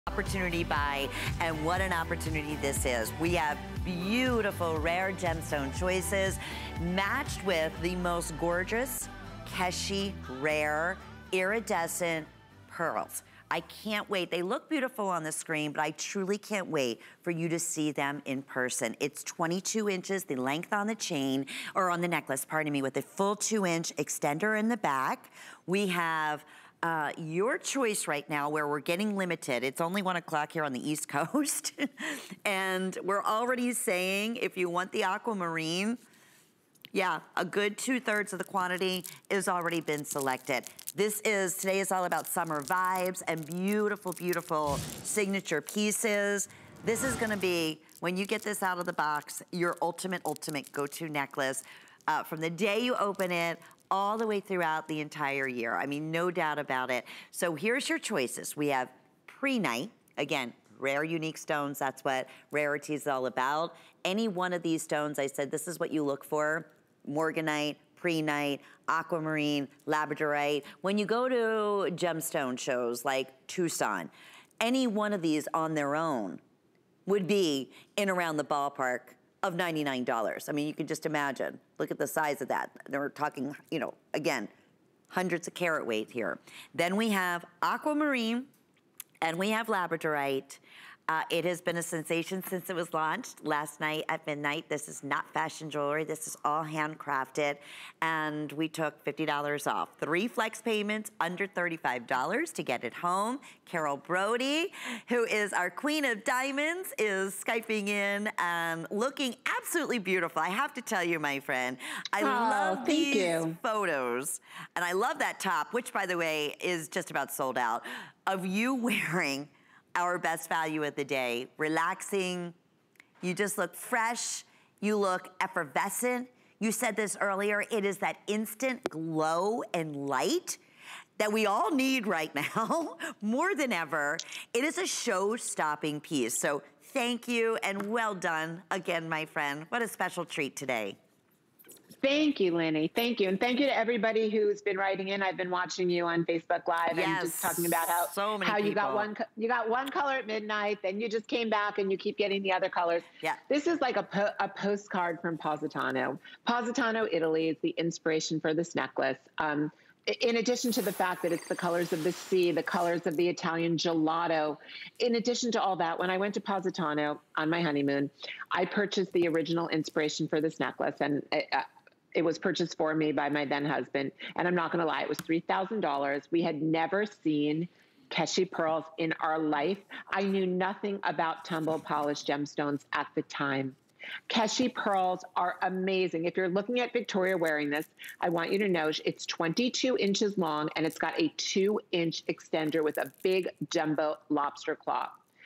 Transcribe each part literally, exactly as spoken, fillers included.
Opportunity buy, and what an opportunity this is. We have beautiful rare gemstone choices matched with the most gorgeous Keshi rare iridescent pearls. I can't wait. They look beautiful on the screen, but I truly can't wait for you to see them in person. It's twenty-two inches, the length on the chain, or on the necklace, pardon me, with a full two inch extender in the back. We have Uh, your choice right now, where we're getting limited. It's only one o'clock here on the East Coast. And we're already saying, if you want the aquamarine, yeah, a good two thirds of the quantity has already been selected. This is, today is all about summer vibes and beautiful, beautiful signature pieces. This is gonna be, when you get this out of the box, your ultimate, ultimate go-to necklace. Uh, from the day you open it, all the way throughout the entire year. I mean, no doubt about it. So here's your choices. We have pre-night, again, rare unique stones. That's what Rarity is all about. Any one of these stones, I said, this is what you look for. Morganite, pre-night, aquamarine, labradorite. When you go to gemstone shows like Tucson, any one of these on their own would be in around the ballpark of ninety-nine dollars. I mean, you can just imagine. Look at the size of that. We're talking, you know, again, hundreds of carat weight here. Then we have aquamarine, and we have labradorite. Uh, it has been a sensation since it was launched last night at midnight. This is not fashion jewelry. This is all handcrafted, and we took fifty dollars off. Three flex payments under thirty-five dollars to get it home. Carol Brody, who is our queen of diamonds, is Skyping in and looking absolutely beautiful. I have to tell you, my friend, I oh, love these you. photos, and I love that top, which, by the way, is just about sold out, of you wearing our best value of the day. Relaxing, you just look fresh, you look effervescent. You said this earlier, it is that instant glow and light that we all need right now, more than ever. It is a show-stopping piece. So thank you and well done again, my friend. What a special treat today. Thank you, Lenny. Thank you. And thank you to everybody who's been writing in. I've been watching you on Facebook Live yes, and just talking about how, so many how you people. got one you got one color at midnight, then you just came back and you keep getting the other colors. Yeah. This is like a, po a postcard from Positano. Positano, Italy is the inspiration for this necklace. Um, in addition to the fact that it's the colors of the sea, the colors of the Italian gelato, in addition to all that, when I went to Positano on my honeymoon, I purchased the original inspiration for this necklace, and it, uh, it was purchased for me by my then husband. And I'm not gonna lie, it was three thousand dollars. We had never seen Keshi pearls in our life. I knew nothing about tumble polished gemstones at the time. Keshi pearls are amazing. If you're looking at Victoria wearing this, I want you to know it's twenty-two inches long and it's got a two inch extender with a big jumbo lobster claw.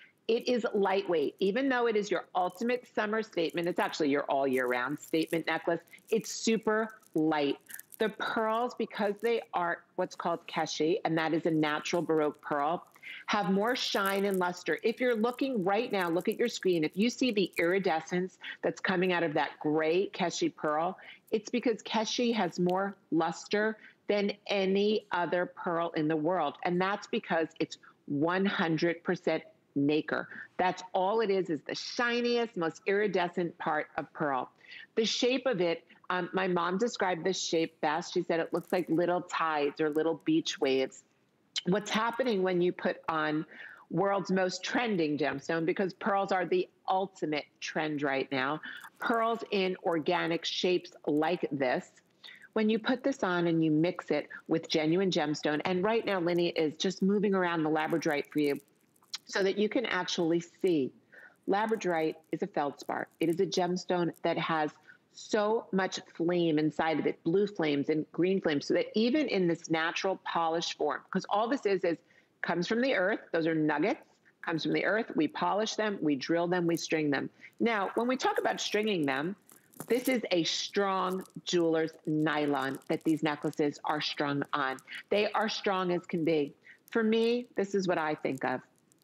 It is lightweight. Even though it is your ultimate summer statement, it's actually your all year round statement necklace, it's super light. The pearls, because they are what's called Keshi, and that is a natural Baroque pearl, have more shine and luster. If you're looking right now, look at your screen. If you see the iridescence that's coming out of that gray Keshi pearl, it's because Keshi has more luster than any other pearl in the world. And that's because it's one hundred percent nacre. That's all it is, is the shiniest, most iridescent part of pearl. The shape of it, um, my mom described this shape best. She said it looks like little tides or little beach waves. What's happening when you put on world's most trending gemstone, because pearls are the ultimate trend right now, pearls in organic shapes like this, when you put this on and you mix it with genuine gemstone, and right now Lenny is just moving around the labradorite for you, so that you can actually see. Labradorite is a feldspar. It is a gemstone that has so much flame inside of it, blue flames and green flames, so that even in this natural polished form, because all this is, is comes from the earth, those are nuggets, comes from the earth, we polish them, we drill them, we string them. Now, when we talk about stringing them, this is a strong jeweler's nylon that these necklaces are strung on. They are strong as can be. For me, this is what I think of.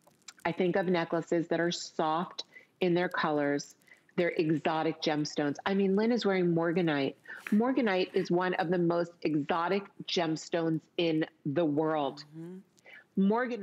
I think of necklaces that are soft in their colors. They're exotic gemstones. I mean, Lynn is wearing Morganite. Morganite is one of the most exotic gemstones in the world. Mm-hmm. Morganite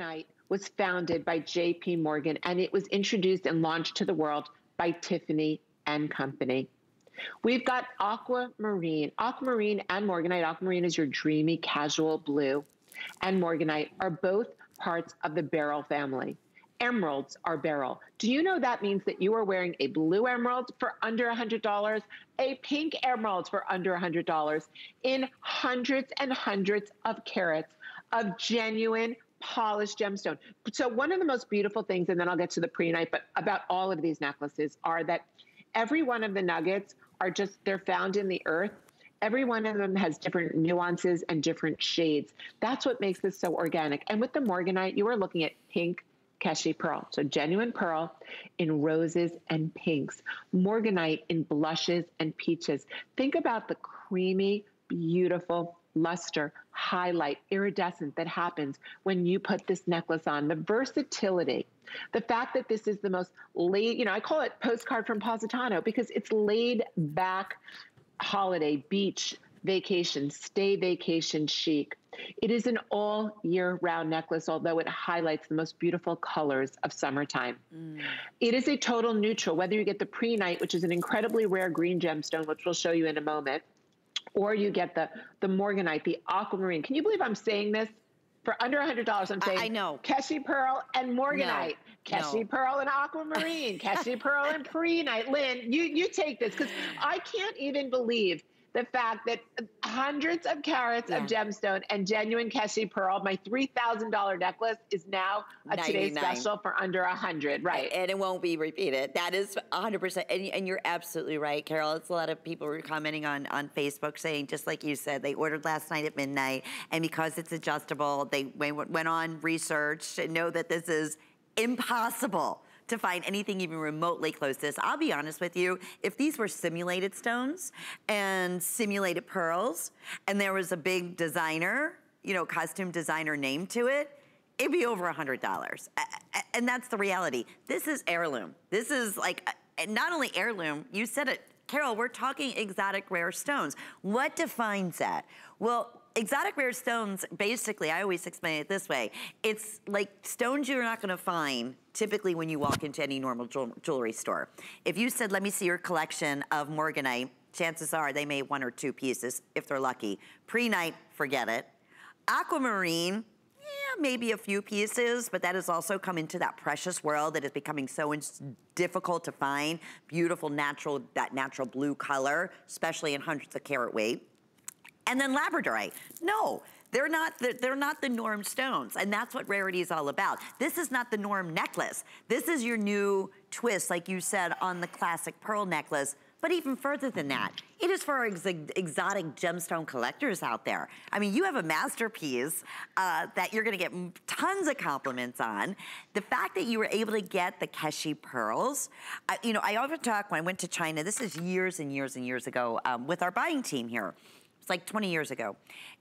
was founded by J P Morgan, and it was introduced and launched to the world by Tiffany and Company. We've got Aquamarine. Aquamarine and Morganite. Aquamarine is your dreamy, casual blue, and Morganite are both parts of the beryl family. Emeralds are beryl. Do you know that means that you are wearing a blue emerald for under one hundred dollars, a pink emerald for under one hundred dollars, in hundreds and hundreds of carats of genuine polished gemstone. So one of the most beautiful things, and then I'll get to the prehnite, but about all of these necklaces are that every one of the nuggets are just, they're found in the earth. Every one of them has different nuances and different shades. That's what makes this so organic. And with the Morganite, you are looking at pink Keshi pearl. So genuine pearl in roses and pinks. Morganite in blushes and peaches. Think about the creamy, beautiful luster, highlight, iridescent that happens when you put this necklace on. The versatility, the fact that this is the most laid, you know, I call it postcard from Positano because it's laid back holiday, beach, vacation, stay vacation chic. It is an all year round necklace, although it highlights the most beautiful colors of summertime. Mm. It is a total neutral, whether you get the prehnite, which is an incredibly rare green gemstone, which we'll show you in a moment, or you get the, the Morganite, the aquamarine. Can you believe I'm saying this? For under one hundred dollars, I'm saying I, I know. Keshi pearl and Morganite. No, Keshi no. pearl and aquamarine. Keshi pearl and prehnite. Lynn, you, you take this because I can't even believe the fact that hundreds of carats yeah. of gemstone and genuine Keshi pearl, my three thousand dollar necklace, is now a today's special for under one hundred, right? And it won't be repeated. That is one hundred percent. And, and you're absolutely right, Carol. It's a lot of people were commenting on, on Facebook saying, just like you said, they ordered last night at midnight, and because it's adjustable, they went on research and know that this is impossible to find anything even remotely close to this. I'll be honest with you, if these were simulated stones and simulated pearls, and there was a big designer, you know, costume designer name to it, it'd be over one hundred dollars. And that's the reality. This is heirloom. This is like, not only heirloom, you said it, Carol, we're talking exotic rare stones. What defines that? Well, exotic rare stones, basically, I always explain it this way. It's like stones you're not gonna find typically when you walk into any normal jewelry store. If you said, let me see your collection of Morganite, chances are they may have one or two pieces, if they're lucky. Prehnite, forget it. Aquamarine, yeah, maybe a few pieces, but that has also come into that precious world that is becoming so difficult to find. Beautiful natural, that natural blue color, especially in hundreds of carat weight. And then labradorite, no, they're not, the, they're not the norm stones, and that's what rarity is all about. This is not the norm necklace. This is your new twist, like you said, on the classic pearl necklace, but even further than that, it is for our ex exotic gemstone collectors out there. I mean, you have a masterpiece uh, that you're gonna get tons of compliments on. The fact that you were able to get the Keshi pearls, I, you know, I often talk when I went to China, this is years and years and years ago, um, with our buying team here. It's like twenty years ago.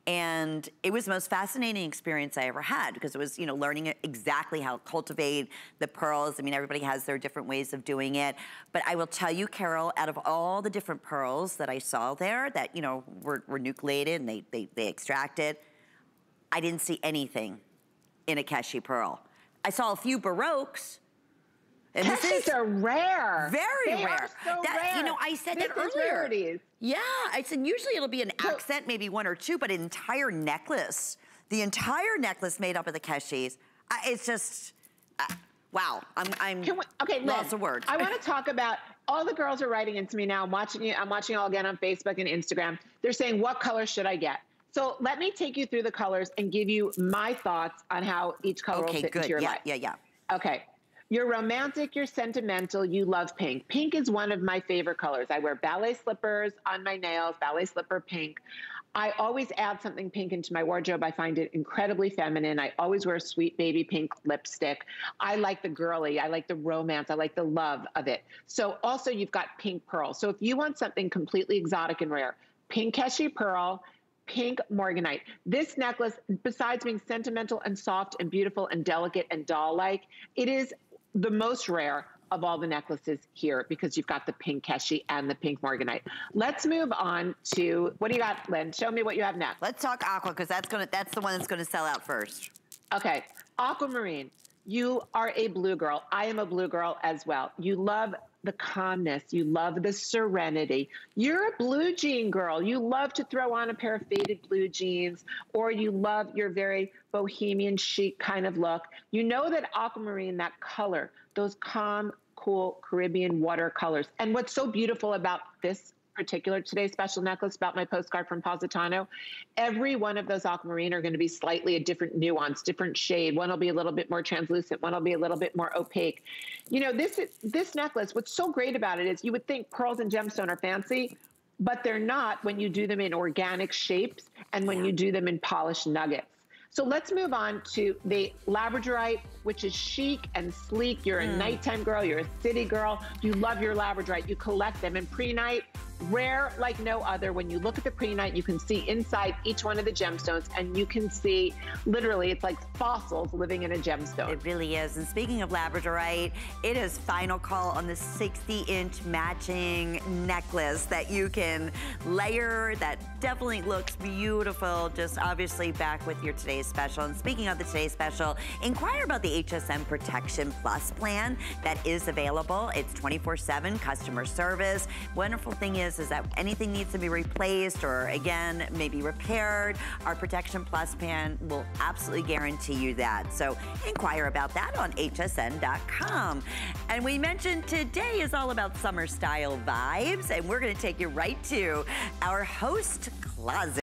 And it was the most fascinating experience I ever had because it was, you know, learning exactly how to cultivate the pearls. I mean, everybody has their different ways of doing it. But I will tell you, Carol, out of all the different pearls that I saw there that, you know, were, were nucleated and they, they, they extracted, I didn't see anything in a Keshi pearl. I saw a few Baroques. And Keshis are rare. Very they rare. Are so that, rare. You know, I said this that earlier. Rarities. Yeah, I said usually it'll be an so, accent, maybe one or two, but an entire necklace, the entire necklace made up of the Keshis. Uh, it's just, uh, wow. I'm, I'm Can we, okay, lots Liz, of words. I want to talk about, all the girls are writing into me now. I'm watching you. I'm watching you all again on Facebook and Instagram. They're saying, what color should I get? So let me take you through the colors and give you my thoughts on how each color okay, will fit good. into your yeah, life. Yeah, yeah, Okay. You're romantic, you're sentimental, you love pink. Pink is one of my favorite colors. I wear ballet slippers on my nails, ballet slipper pink. I always add something pink into my wardrobe. I find it incredibly feminine. I always wear a sweet baby pink lipstick. I like the girly, I like the romance, I like the love of it. So also you've got pink pearl. So if you want something completely exotic and rare, pink Keshi pearl, pink Morganite. This necklace, besides being sentimental and soft and beautiful and delicate and doll-like, it is the most rare of all the necklaces here because you've got the pink Keshi and the pink Morganite. Let's move on to, what do you got, Lynn? Show me what you have next. Let's talk aqua because that's gonna that's the one that's gonna sell out first. Okay, aquamarine. You are a blue girl. I am a blue girl as well. You love the calmness. You love the serenity. You're a blue jean girl. You love to throw on a pair of faded blue jeans, or you love your very bohemian chic kind of look. You know that aquamarine, that color, those calm, cool Caribbean watercolors. And what's so beautiful about this particular today's special necklace, about my postcard from Positano, every one of those aquamarine are going to be slightly a different nuance, different shade. One will be a little bit more translucent, one will be a little bit more opaque. You know, this this necklace, what's so great about it is you would think pearls and gemstone are fancy, but they're not when you do them in organic shapes and when you do them in polished nuggets. So let's move on to the labradorite, which is chic and sleek. You're a mm. nighttime girl, you're a city girl, you love your labradorite, you collect them. And pre-night, rare like no other. When you look at the pre-night, you can see inside each one of the gemstones, and you can see literally it's like fossils living in a gemstone. It really is. And speaking of labradorite, it is final call on the sixty inch matching necklace that you can layer. That definitely looks beautiful. Just obviously back with your today's special. And speaking of the today's special, inquire about the H S N Protection Plus plan that is available. It's twenty-four seven customer service. Wonderful thing is is that anything needs to be replaced or, again, maybe repaired, our Protection Plus plan will absolutely guarantee you that. So inquire about that on H S N dot com. And we mentioned today is all about summer style vibes, and we're going to take you right to our host closet.